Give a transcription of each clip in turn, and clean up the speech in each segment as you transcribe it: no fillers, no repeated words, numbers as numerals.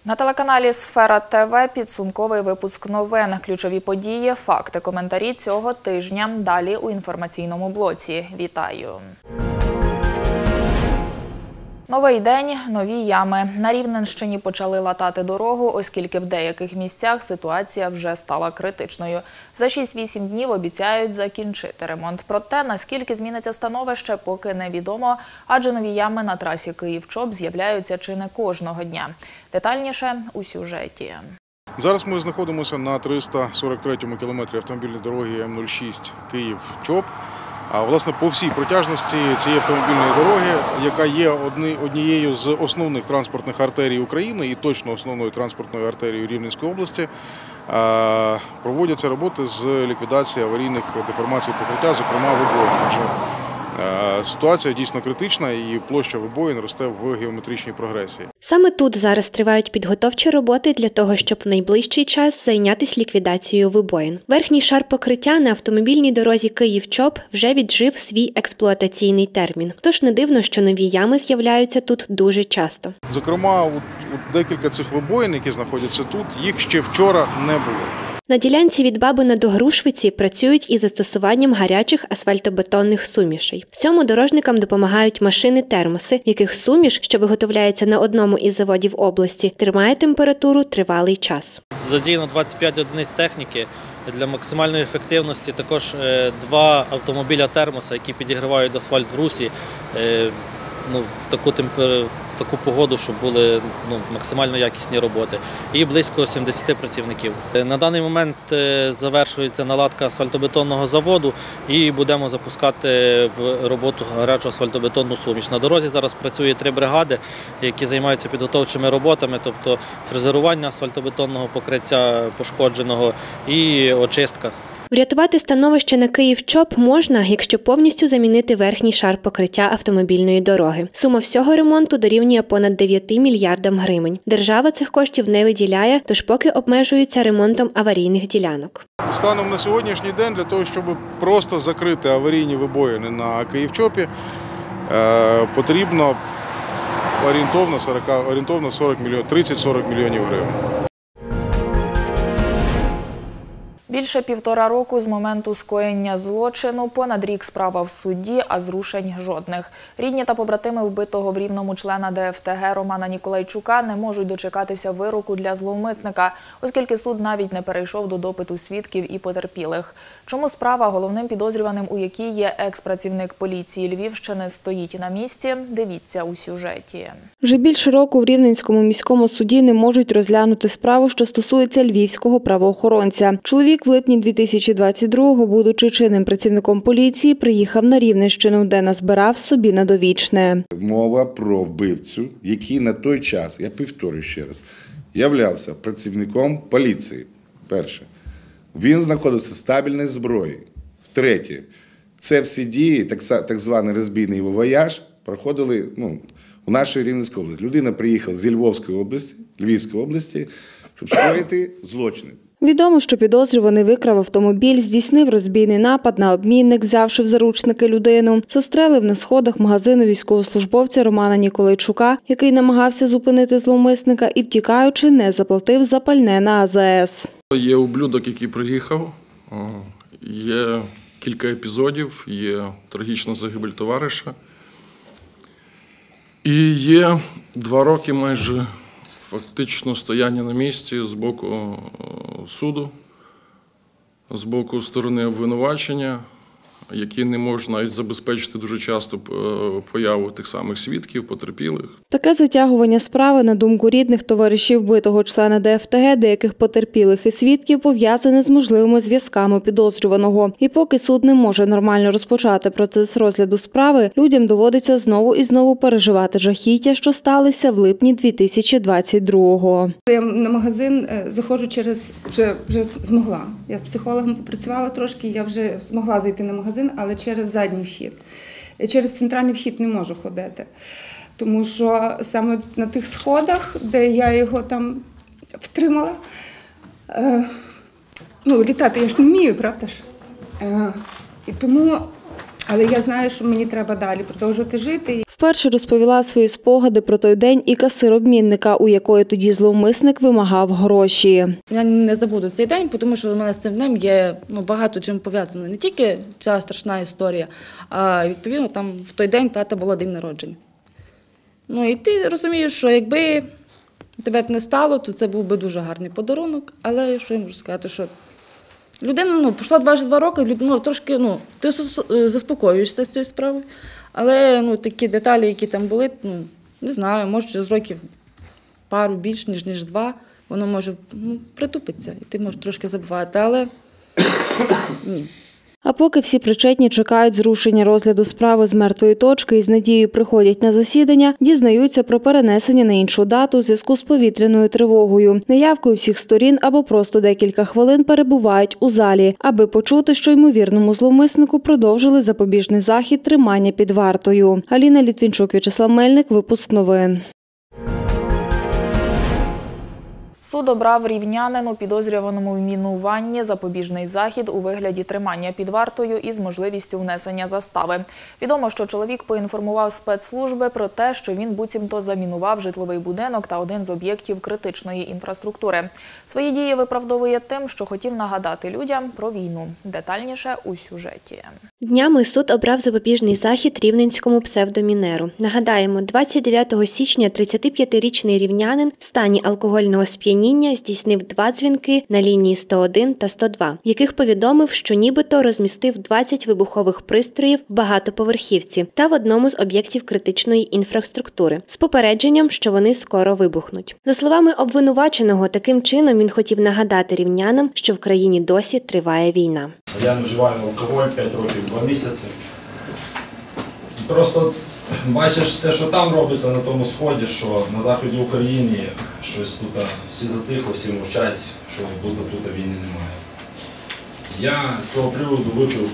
На телеканалі «Сфера ТВ» підсумковий випуск новин. Ключові події, факти, коментарі цього тижня. Далі у інформаційному блоці. Вітаю! Новий день – нові ями. На Рівненщині почали латати дорогу, оскільки в деяких місцях ситуація вже стала критичною. За 6-8 днів обіцяють закінчити ремонт. Проте, наскільки зміниться становище, поки невідомо, адже нові ями на трасі Київ-Чоп з'являються чи не кожного дня. Детальніше у сюжеті. Зараз ми знаходимося на 343-му кілометрі автомобільної дороги М06 Київ-Чоп. А, власне, по всій протяжності цієї автомобільної дороги, яка є однією з основних транспортних артерій України і точно основною транспортною артерією Рівненської області, проводяться роботи з ліквідації аварійних деформацій покриття, зокрема вибоїн. Ситуація дійсно критична і площа вибоїн росте в геометричній прогресії. Саме тут зараз тривають підготовчі роботи для того, щоб в найближчий час зайнятися ліквідацією вибоїн. Верхній шар покриття на автомобільній дорозі Київ-Чоп вже віджив свій експлуатаційний термін. Тож не дивно, що нові ями з'являються тут дуже часто. Зокрема, декілька цих вибоїн, які знаходяться тут, їх ще вчора не було. На ділянці від Бабина до Грушвиці працюють із застосуванням гарячих асфальтобетонних сумішей. В цьому дорожникам допомагають машини-термоси, в яких суміш, що виготовляється на одному із заводів області, тримає температуру тривалий час. Задіяно 25 одиниць техніки. Для максимальної ефективності також 2 автомобіля термоса, які підігрівають асфальт в русі в таку погоду, щоб були максимально якісні роботи. І близько 70 працівників. На даний момент завершується наладка асфальтобетонного заводу і будемо запускати в роботу гарячу асфальтобетонну суміш. На дорозі зараз працює 3 бригади, які займаються підготовчими роботами, тобто фрезерування асфальтобетонного покриття пошкодженого і очистка. Врятувати становище на Київ-Чоп можна, якщо повністю замінити верхній шар покриття автомобільної дороги. Сума всього ремонту дорівнює понад 9 мільярдам гривень. Держава цих коштів не виділяє, тож поки обмежується ремонтом аварійних ділянок. Станом на сьогоднішній день для того, щоб просто закрити аварійні вибоїни на Київ-Чопі, потрібно орієнтовно 30-40 мільйонів гривень. Більше 1,5 року з моменту скоєння злочину, понад рік справа в суді, а зрушень жодних. Рідні та побратими вбитого в Рівному члена ДФТГ Романа Ніколайчука не можуть дочекатися вироку для зловмисника, оскільки суд навіть не перейшов до допиту свідків і потерпілих. Чому справа, головним підозрюваним у якій є екс-працівник поліції Львівщини, стоїть на місці? Дивіться у сюжеті. Вже більше року в Рівненському міському суді не можуть розглянути справу, що стосується львівського правоохоронця. Чоловік в липні 2022-го, будучи чинним працівником поліції, приїхав на Рівненщину, де назбирав собі на довічне. Мова про вбивцю, який на той час, я повторюю ще раз, являвся працівником поліції. Перше. Він знаходився в стабільній зброї. Третє. Це всі дії, так званий розбійний вояж, проходили у нашій Рівненській області. Людина приїхала зі Львівської області, щоб скоїти злочини. Відомо, що підозрюваний викрав автомобіль, здійснив розбійний напад на обмінник, взявши в заручники людину, застрелив на сходах магазину військовослужбовця Романа Ніколайчука, який намагався зупинити зловмисника і, втікаючи, не заплатив за пальне на АЗС. Є ублюдок, який приїхав, є кілька епізодів, є трагічна загибель товариша. І є 2 роки майже фактично стояння на місці з боку суду, з боку сторони обвинувачення, які не можуть навіть забезпечити дуже часто появу тих самих свідків, потерпілих. Таке затягування справи, на думку рідних, товаришів вбитого члена ДФТГ, деяких потерпілих і свідків, пов'язане з можливими зв'язками підозрюваного. І поки суд не може нормально розпочати процес розгляду справи, людям доводиться знову і знову переживати жахіття, що сталися в липні 2022-го. Я на магазин заходжу вже змогла. Я з психологом попрацювала трошки, я вже змогла зайти на магазин, але через задній вхід. Через центральний вхід не можу ходити. Тому що саме на тих сходах, де я його там втримала, літати я ж не вмію, правда ж? І тому Але я знаю, що мені треба далі продовжувати жити. Вперше розповіла свої спогади про той день і касир обмінника, у якої тоді зловмисник вимагав гроші. Я не забуду цей день, тому що у мене з цим днем є багато чим пов'язано. Не тільки ця страшна історія, а відповідно там в той день тата було день народження. І ти розумієш, що якби тебе б не стало, то це був би дуже гарний подарунок. Але що я можу сказати, що людина пройшло 22 роки, трошки ти заспокоюєшся з цією справою. Але такі деталі, які там були, не знаю, може через років пару більш, ніж 2, воно може притупитися, і ти можеш трошки забувати, але ні. А поки всі причетні чекають зрушення розгляду справи з мертвої точки і з надією приходять на засідання, дізнаються про перенесення на іншу дату у зв'язку з повітряною тривогою, неявкою всіх сторін або просто декілька хвилин перебувають у залі, аби почути, що ймовірному зловмиснику продовжили запобіжний захід тримання під вартою. Аліна Літвінчук, В'ячеслав Мельник, випуск новин. Суд обрав рівнянину, підозрюваному в мінуванні, запобіжний захід у вигляді тримання під вартою із можливістю внесення застави. Відомо, що чоловік поінформував спецслужби про те, що він буцімто замінував житловий будинок та один з об'єктів критичної інфраструктури. Свої дії виправдовує тим, що хотів нагадати людям про війну. Детальніше у сюжеті. Днями суд обрав запобіжний захід рівненському псевдомінеру. Нагадаємо, 29 січня 35-річний рівнянин в стані алкогольного сп'яніння здійснив 2 дзвінки на лінії 101 та 102, в яких повідомив, що нібито розмістив 20 вибухових пристроїв в багатоповерхівці та в одному з об'єктів критичної інфраструктури, з попередженням, що вони скоро вибухнуть. За словами обвинуваченого, таким чином він хотів нагадати рівнянам, що в країні досі триває війна. Я не вживаю алкоголь 5 років, 2 місяці. Просто бачиш те, що там робиться на тому сході, що на заході України щось тут всі затихли, всі мовчать, що будто тут війни немає. Я з того приводу випив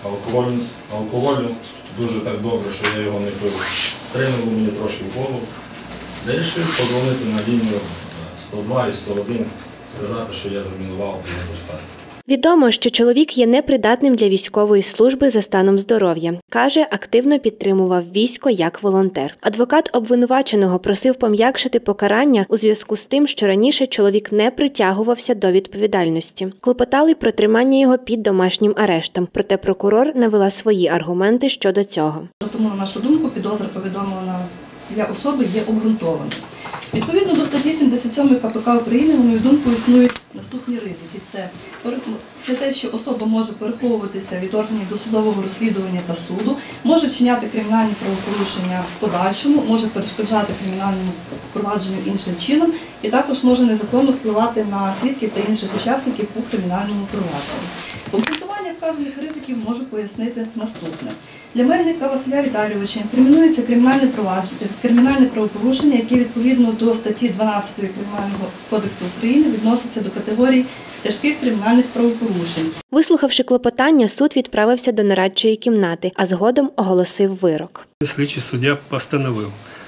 алкоголю дуже так добре, що я його не пив. Стрельнуло мені трошки в голову. Я вирішив подзвонити на лінію 102 і 101, сказати, що я замінував і не звертатися. Відомо, що чоловік є непридатним для військової служби за станом здоров'я. Каже, активно підтримував військо як волонтер. Адвокат обвинуваченого просив пом'якшити покарання у зв'язку з тим, що раніше чоловік не притягувався до відповідальності. Клопотали про тримання його під домашнім арештом, проте прокурор навела свої аргументи щодо цього. Тому, на нашу думку, підозра повідомлена для особи є обґрунтованою. Відповідно до статті 77 КПК України, на мою думку, існують наступні ризики. Це те, що особа може переховуватися від органів досудового розслідування та суду, може вчиняти кримінальні правопорушення в подальшому, може перешкоджати кримінальному провадженню іншим чином і також може незаконно впливати на свідків та інших учасників у кримінальному провадженні. Обґрунтування вказаних ризиків можу пояснити наступне. Для Мельника Василя Віталійовича інкримінується кримінальне правопорушення, яке відповідно до статті 12 Кримінального кодексу України відноситься до категорії тяжких кримінальних правопорушень. Вислухавши клопотання, суд відправився до нарадчої кімнати, а згодом оголосив вирок. Слідчий суддя постановив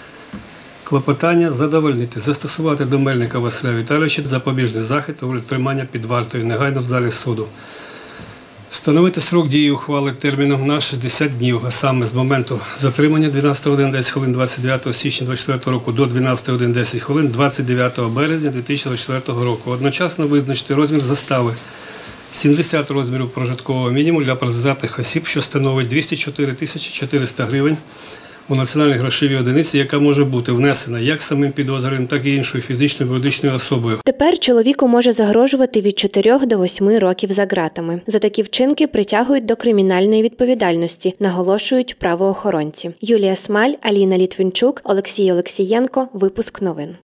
клопотання задовольнити, застосувати до Мельника Василя Віталійовича запобіжний захід у вигляді тримання під вартою негайно в залі суду. Встановити срок дії ухвали терміном на 60 днів, а саме з моменту затримання 12 годин 10 хвилин 29 січня 2024 року до 12 годин 10 хвилин 29 березня 2024 року. Одночасно визначити розмір застави 70 розмірів прожиткового мінімуму для працездатних осіб, що становить 204 400 гривень у національній грошовій одиниці, яка може бути внесена як самим підозрюваним, так і іншою фізичною юридичною особою. Тепер чоловіку може загрожувати від 4 до 8 років за ґратами. За такі вчинки притягують до кримінальної відповідальності, наголошують правоохоронці. Юлія Смаль, Аліна Літвінчук, Олексій Олексієнко. Випуск новин.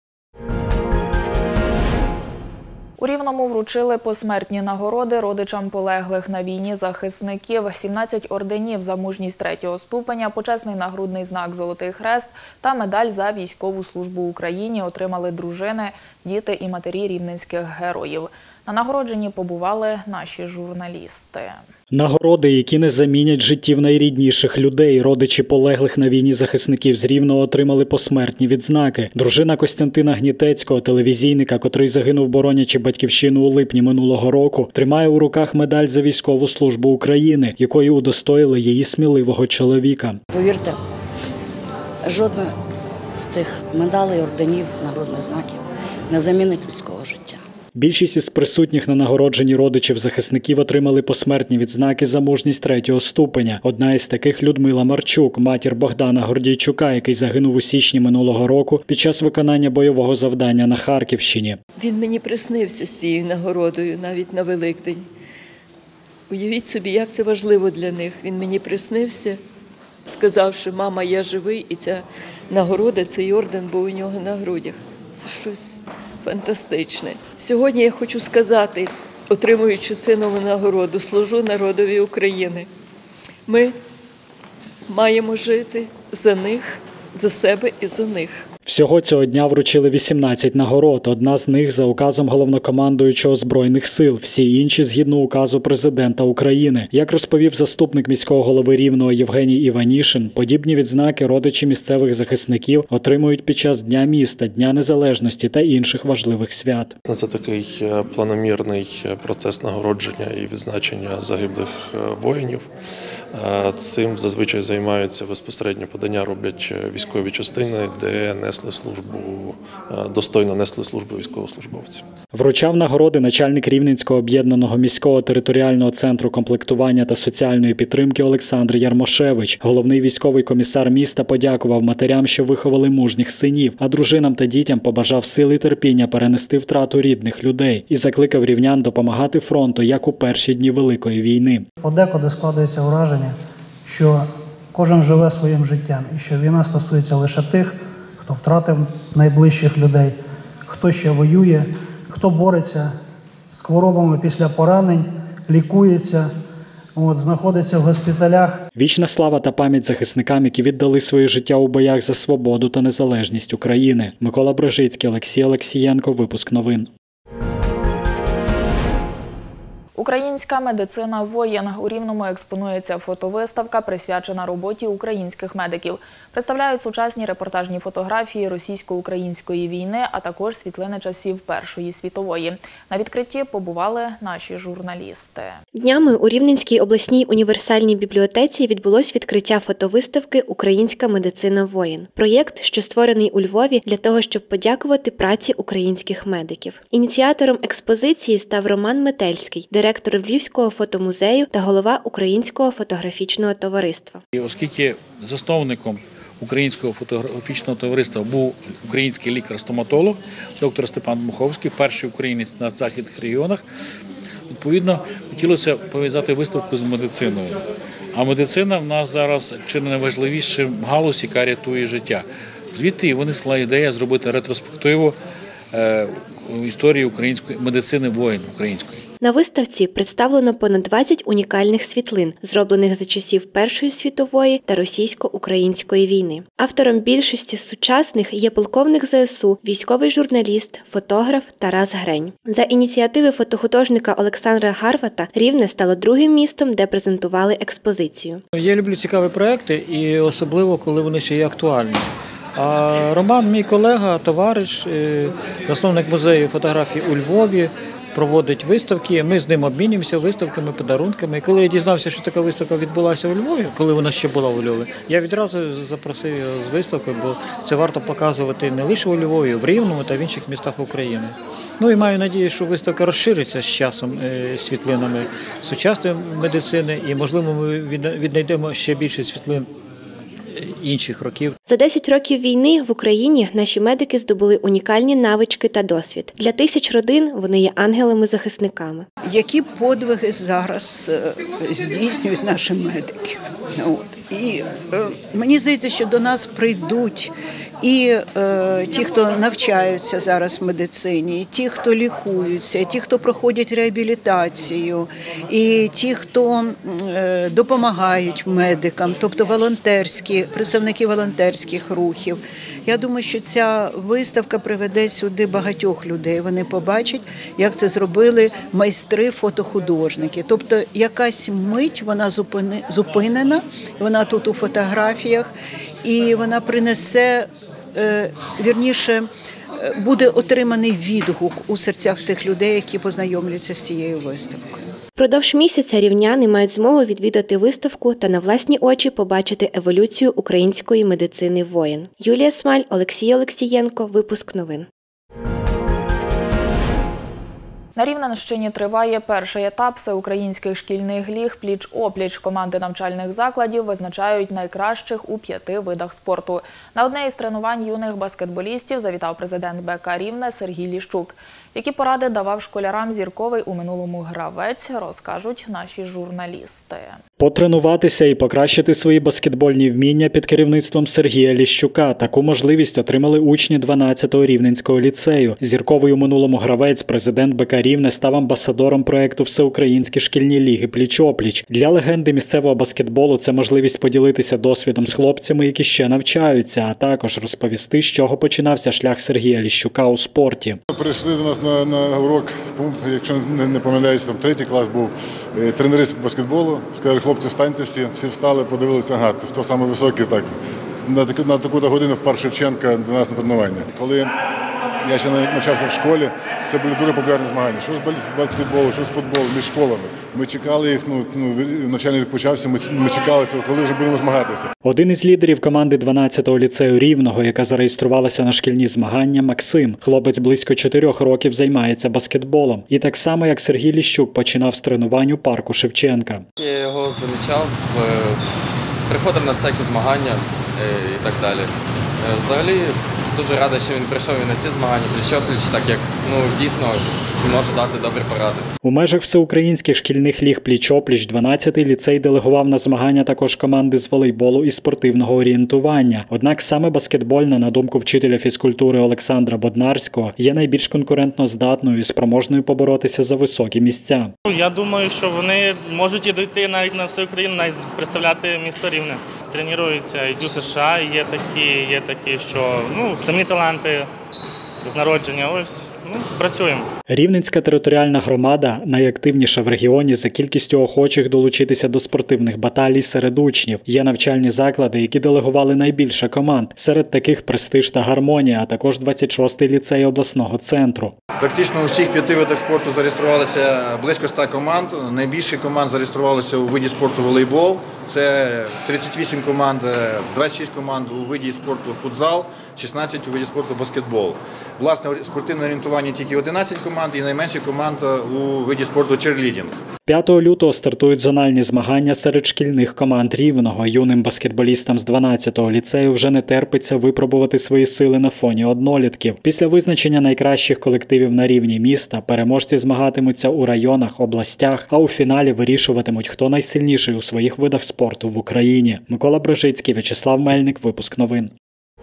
У Рівному вручили посмертні нагороди родичам полеглих на війні захисників. 17 орденів за мужність 3-го ступеня, почесний нагрудний знак «Золотий хрест» та медаль за військову службу Україні отримали дружини, діти і матері рівненських героїв. На нагородженні побували наші журналісти. Нагороди, які не замінять життів найрідніших людей. Родичі полеглих на війні захисників з Рівного отримали посмертні відзнаки. Дружина Костянтина Гнітецького, телевізійника, котрий загинув, боронячи батьківщину у липні минулого року, тримає у руках медаль за військову службу України, якою удостоїли її сміливого чоловіка. Повірте, Жодна з цих медалей, орденів, нагрудних знаків не замінить людського життя. Більшість із присутніх на нагородженні родичів захисників отримали посмертні відзнаки за мужність 3-го ступеня. Одна із таких – Людмила Марчук, матір Богдана Гордійчука, який загинув у січні минулого року під час виконання бойового завдання на Харківщині. Він мені приснився з цією нагородою навіть на Великдень. Уявіть собі, як це важливо для них. Він мені приснився, сказавши: «Мама, я живий», і ця нагорода, цей орден був у нього на грудях. Це щось фантастичне. Сьогодні я хочу сказати, отримуючи синову нагороду, служу народові України. Ми маємо жити за них, за себе і за них. Всього цього дня вручили 18 нагород. Одна з них за указом головнокомандуючого Збройних сил, всі інші згідно указу президента України. Як розповів заступник міського голови Рівного Євгеній Іванішин, подібні відзнаки родичі місцевих захисників отримують під час Дня міста, Дня Незалежності та інших важливих свят. Це такий планомірний процес нагородження і відзначення загиблих воїнів. Цим зазвичай займаються безпосередньо подання, роблять військові частини, де достойно несли службу військовослужбовці. Вручав нагороди начальник Рівненського об'єднаного міського територіального центру комплектування та соціальної підтримки Олександр Ярмошевич. Головний військовий комісар міста подякував матерям, що виховали мужніх синів, а дружинам та дітям побажав сили і терпіння перенести втрату рідних людей і закликав рівнян допомагати фронту, як у перші дні Великої війни. Подекуди складається враження, що кожен живе своїм життям і що війна стосується лише тих, хто втратив найближчих людей, хто ще воює, хто бореться з хворобами після поранень, лікується, знаходиться в госпіталях. Вічна слава та пам'ять захисникам, які віддали своє життя у боях за свободу та незалежність України. Микола Брижицький, Олексій Олексієнко. Випуск новин. Українська медицина воїн. У Рівному експонується фотовиставка, присвячена роботі українських медиків. Представляють сучасні репортажні фотографії російсько-української війни, а також світлини часів Першої світової. На відкритті побували наші журналісти. Днями у Рівненській обласній універсальній бібліотеці відбулось відкриття фотовиставки «Українська медицина воїн». Проєкт, що створений у Львові для того, щоб подякувати праці українських медиків. Ініціатором експозиції став Роман Метельський, директор Львівського фотомузею та голова Українського фотографічного товариства. Оскільки засновником Українського фотографічного товариства був український лікар-стоматолог, доктор Степан Муховський, перший українець на західних регіонах, відповідно, хотілося пов'язати виставку з медициною. А медицина в нас зараз чи не найважливіша галузь, яка рятує життя. Звідти і винесла ідея зробити ретроспективу історії української медицини воїн української. На виставці представлено понад 20 унікальних світлин, зроблених за часів Першої світової та російсько-української війни. Автором більшості з сучасних є полковник ЗСУ, військовий журналіст, фотограф Тарас Грень. За ініціативи фотохудожника Олександра Гарвата Рівне стало другим містом, де презентували експозицію. Я люблю цікаві проекти, і особливо, коли вони ще є актуальні. А Роман, мій колега, товариш, засновник музею фотографії у Львові, проводить виставки, ми з ним обмінюємося виставками, подарунками. І коли я дізнався, що така виставка відбулася у Львові, коли вона ще була у Львові, я відразу запросив його з виставки, бо це варто показувати не лише у Львові, в Рівному та в інших містах України. Ну і маю надію, що виставка розшириться з часом світлинами сучасної медицини і, можливо, ми віднайдемо ще більше світлин інших років. За 10 років війни в Україні наші медики здобули унікальні навички та досвід. Для тисяч родин вони є ангелами-захисниками. Які подвиги зараз здійснюють наші медики? І мені здається, що до нас прийдуть і ті, хто навчаються зараз в медицині, і ті, хто лікуються, і ті, хто проходять реабілітацію, і ті, хто допомагають медикам, тобто представники волонтерських рухів. Я думаю, що ця виставка приведе сюди багатьох людей. Вони побачать, як це зробили майстри-фотохудожники. Тобто якась мить, вона зупинена, вона тут у фотографіях, і вона принесе, вірніше, буде отриманий відгук у серцях тих людей, які познайомляться з цією виставкою. Впродовж місяця рівняни мають змогу відвідати виставку та на власні очі побачити еволюцію української медицини воїн. Юлія Смаль, Олексій Олексієнко. Випуск новин. На Рівненщині триває перший етап всеукраїнських шкільних ліг «Пліч-опліч». Команди навчальних закладів визначають найкращих у 5 видах спорту. На одне із тренувань юних баскетболістів завітав президент БК «Рівне» Сергій Ліщук. Які поради давав школярам зірковий у минулому гравець, розкажуть наші журналісти. Потренуватися і покращити свої баскетбольні вміння під керівництвом Сергія Ліщука. Таку можливість отримали учні 12-го Рівненського ліцею. Зірковий у минулому гравець, президент БК «Рівне», став амбасадором проєкту «Всеукраїнські шкільні ліги Пліч-опліч». Для легенди місцевого баскетболу це можливість поділитися досвідом з хлопцями, які ще навчаються, а також розповісти, з чого починався шлях Сергія Ліщука у спорті. Прийшли до нас на урок, якщо не помиляюсь, там 3 клас був, тренери з баскетболу, сказали, хлопці, встаньте всі встали, подивилися, ага, хто саме високий, так, на таку годину в парк Шевченка до нас на тренування. Коли я ще навчався в школі, це були дуже популярні змагання. Що з баскетболу, що з футболу, між школами. Ми чекали їх, навчальний рік почався, ми чекали цього, коли вже будемо змагатися. Один із лідерів команди 12-го ліцею Рівного, яка зареєструвалася на шкільні змагання, Максим. Хлопець близько 4 років займається баскетболом. І так само, як Сергій Ліщук, починав з тренувань у парку Шевченка. Я його замічав, приходив на всякі змагання і так далі. Взагалі, дуже радий, що він прийшов і на ці змагання пліч-опліч, так як дійсно може дати добрі поради. У межах всеукраїнських шкільних ліг пліч-опліч 12-й ліцей делегував на змагання також команди з волейболу і спортивного орієнтування. Однак саме баскетбольна, на думку вчителя фізкультури Олександра Боднарського, є найбільш конкурентно здатною і спроможною поборотися за високі місця. Я думаю, що вони можуть і дійти навіть на всю Україну, навіть представляти місто Рівне. Тренуються, йду в США, є такі, що самі таланти з народження, працюємо. Рівненська територіальна громада найактивніша в регіоні за кількістю охочих долучитися до спортивних баталій серед учнів. Є навчальні заклади, які делегували найбільше команд. Серед таких «Престиж» та «Гармонія», а також 26-й ліцей обласного центру. Практично у всіх 5 видах спорту зареєструвалося близько 100 команд. Найбільше команд зареєструвалося у виді спорту волейбол. Це 38 команд, 26 команд у виді спорту футзал, 16 у виді спорту баскетбол. Власне, спортивне орієнтування тільки 11 команд і найменше команд у виді спорту черлідінг. 5 лютого стартують зональні змагання серед шкільних команд Рівного. Юним баскетболістам з 12-го ліцею вже не терпиться випробувати свої сили на фоні однолітків. Після визначення найкращих колективів на рівні міста переможці змагатимуться у районах, областях, а у фіналі вирішуватимуть, хто найсильніший у своїх видах спорту в Україні. Микола Брижицький, В'ячеслав Мельник. Випуск новин.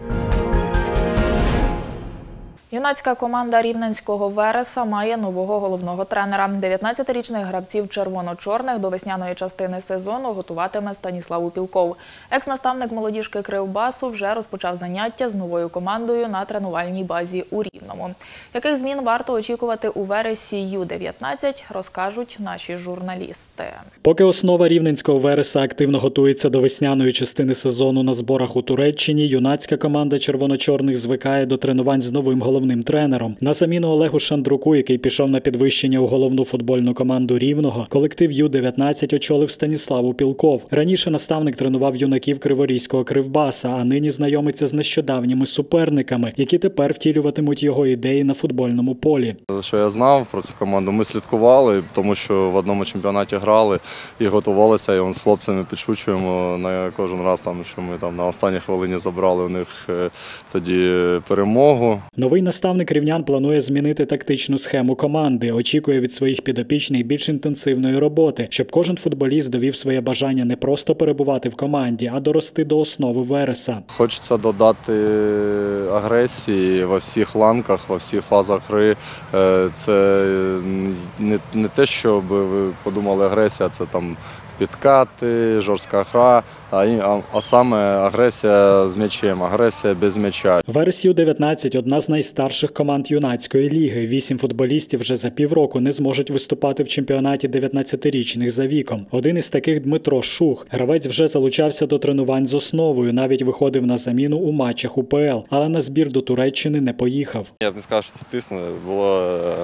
Юнацька команда рівненського «Вереса» має нового головного тренера. 19-річних гравців червоно-чорних до весняної частини сезону готуватиме Станіслав Упілков. Екс-наставник молодіжки Кривбасу вже розпочав заняття з новою командою на тренувальній базі у Рівному. Яких змін варто очікувати у «Вересі» Ю-19, розкажуть наші журналісти. Поки основа рівненського «Вереса» активно готується до весняної частини сезону на зборах у Туреччині, юнацька команда червоно-чорних звикає до тренувань з новим головним тренером. На заміну Олегу Шандруку, який пішов на підвищення у головну футбольну команду Рівного, колектив Ю-19 очолив Станіслав Упілков. Раніше наставник тренував юнаків Криворізького Кривбаса, а нині знайомиться з нещодавніми суперниками, які тепер втілюватимуть його ідеї на футбольному полі. Що я знав про цю команду, ми слідкували, тому що в одному чемпіонаті грали і готувалися, і з хлопцями підшучуємо на кожен раз, що ми на останній хвилині забрали у них тоді перемогу. Новий наставник рівнян планує змінити тактичну схему команди, очікує від своїх підопічних більш інтенсивної роботи, щоб кожен футболіст довів своє бажання не просто перебувати в команді, а дорости до основи «Вереса». Хочеться додати агресії во всіх ланках, во всіх фазах гри. Це не те, щоб ви подумали агресія, це там підкати, жорстка гра, а саме агресія з м'ячем, агресія без м'яча. «Верес Ю-19» – одна з найстарших команд юнацької ліги. 8 футболістів вже за півроку не зможуть виступати в чемпіонаті 19-річних за віком. Один із таких – Дмитро Шух. Гравець вже залучався до тренувань з основою, навіть виходив на заміну у матчах УПЛ, але на збір до Туреччини не поїхав. Я б не сказав, що це тисне. Було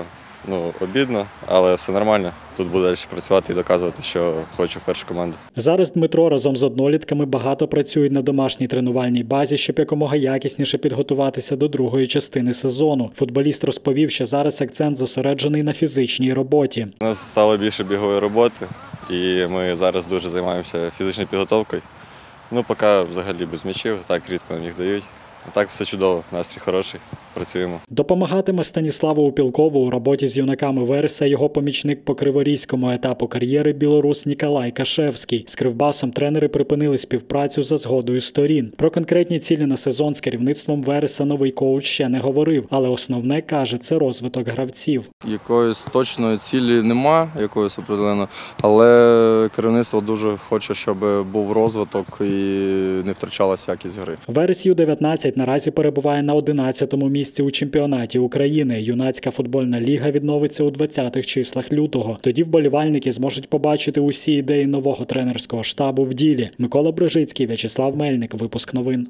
обідно, але все нормально. Тут буду далі працювати і доказувати, що хочу в першу команду. Зараз Дмитро разом з однолітками багато працюють на домашній тренувальній базі, щоб якомога якісніше підготуватися до другої частини сезону. Футболіст розповів, що зараз акцент зосереджений на фізичній роботі. У нас стало більше бігової роботи, і ми зараз дуже займаємося фізичною підготовкою. Поки взагалі без м'ячів, так рідко нам їх дають. А так все чудово, настрій хороший, працюємо. Допомагатиме Станіславу Упілкову у роботі з юнаками Вереса його помічник по криворізькому етапу кар'єри білорус Ніколай Кашевський. З Кривбасом тренери припинили співпрацю за згодою сторін. Про конкретні цілі на сезон з керівництвом Вереса новий коуч ще не говорив, але основне, каже, це розвиток гравців. Якоїсь точної цілі нема, якоїсь определено, але керівництво дуже хоче, щоб був розвиток і не втрачалася якість гри. Верес Ю-19 наразі перебуває на 11-му місці у чемпіонаті України. Юнацька футбольна ліга відновиться у 20-х числах лютого. Тоді вболівальники зможуть побачити усі ідеї нового тренерського штабу в ділі. Микола Брижицький, В'ячеслав Мельник. Випуск новин.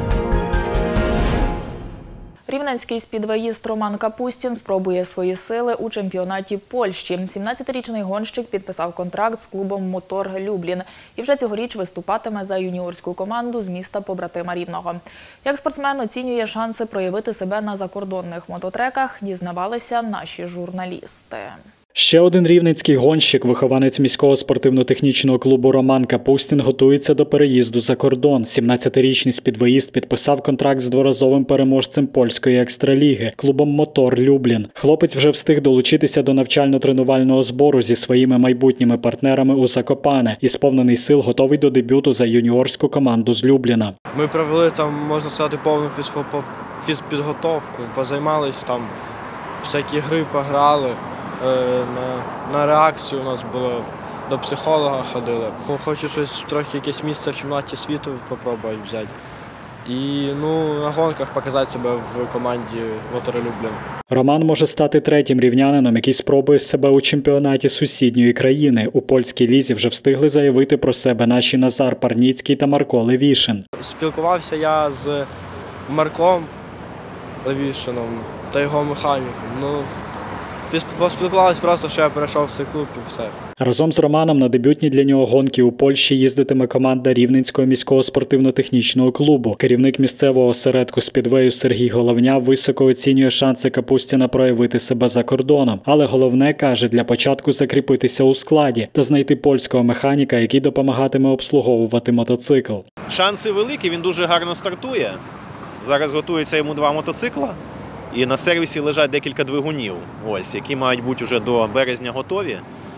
Рівненський спідвеїст Роман Капустін спробує свої сили у чемпіонаті Польщі. 17-річний гонщик підписав контракт з клубом «Мотор Люблін» і вже цьогоріч виступатиме за юніорську команду з міста побратима Рівного. Як спортсмен оцінює шанси проявити себе на закордонних мототреках, дізнавалися наші журналісти. Ще один рівненський гонщик, вихованець міського спортивно-технічного клубу Роман Капустін, готується до переїзду за кордон. 17-річний спідвеїст підписав контракт з дворазовим переможцем польської екстраліги – клубом «Мотор Люблін». Хлопець вже встиг долучитися до навчально-тренувального збору зі своїми майбутніми партнерами у Закопане і сповнений сил готовий до дебюту за юніорську команду з Любліна. Ми провели там, можна сказати, повну фізпідготовку, позаймались там, всякі гри пограли. На реакцію у нас було, до психолога ходили. Хочу щось трохи якесь місце в чемпіонаті світу спробувати взяти. І на гонках показати себе в команді «Мотор Люблін». Роман може стати третім рівнянином, який спробує себе у чемпіонаті сусідньої країни. У польській лізі вже встигли заявити про себе наші Назар Парніцький та Марко Левішин. Спілкувався я з Марком Левішином та його механіком. Поспілкувалися просто, що я перейшов в цей клуб і все. Разом з Романом на дебютні для нього гонки у Польщі їздитиме команда Рівненського міського спортивно-технічного клубу. Керівник місцевого осередку спідвею Сергій Головня високо оцінює шанси Капустіна проявити себе за кордоном. Але головне, каже, для початку закріпитися у складі та знайти польського механіка, який допомагатиме обслуговувати мотоцикл. Шанси великі, він дуже гарно стартує. Зараз готується йому 2 мотоцикла. І на сервісі лежать декілька двигунів, які мають бути вже до березня готові.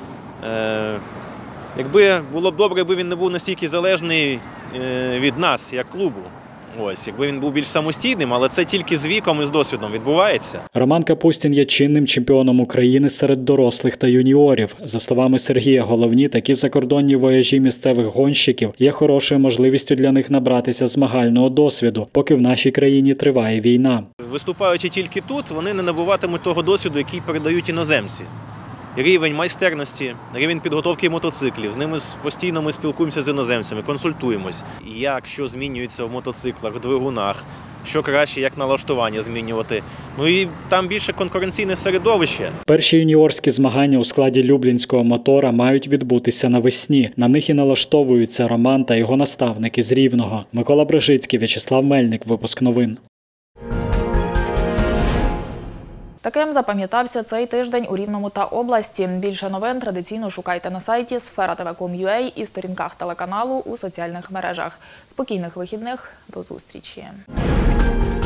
Було б добре, якби він не був настільки залежний від нас, як клубу. Якби він був більш самостійним, але це тільки з віком і з досвідом відбувається. Роман Капустін є чинним чемпіоном України серед дорослих та юніорів. За словами Сергія Головні, такі закордонні вояжі місцевих гонщиків є хорошою можливістю для них набратися змагального досвіду, поки в нашій країні триває війна. Виступаючи тільки тут, вони не набуватимуть того досвіду, який передають іноземці. Рівень майстерності, рівень підготовки мотоциклів. З ними постійно ми спілкуємося з іноземцями, консультуємось. Як, що змінюється в мотоциклах, в двигунах, що краще, як налаштування змінювати. І там більше конкуренційне середовище. Перші юніорські змагання у складі люблінського мотора мають відбутися навесні. На них і налаштовуються Роман та його наставники з Рівного. Микола Брижицький, В'ячеслав Мельник. Випуск новин. Таким запам'ятався цей тиждень у Рівному та області. Більше новин традиційно шукайте на сайті sfera.tv.com.ua і сторінках телеканалу у соціальних мережах. Спокійних вихідних. До зустрічі.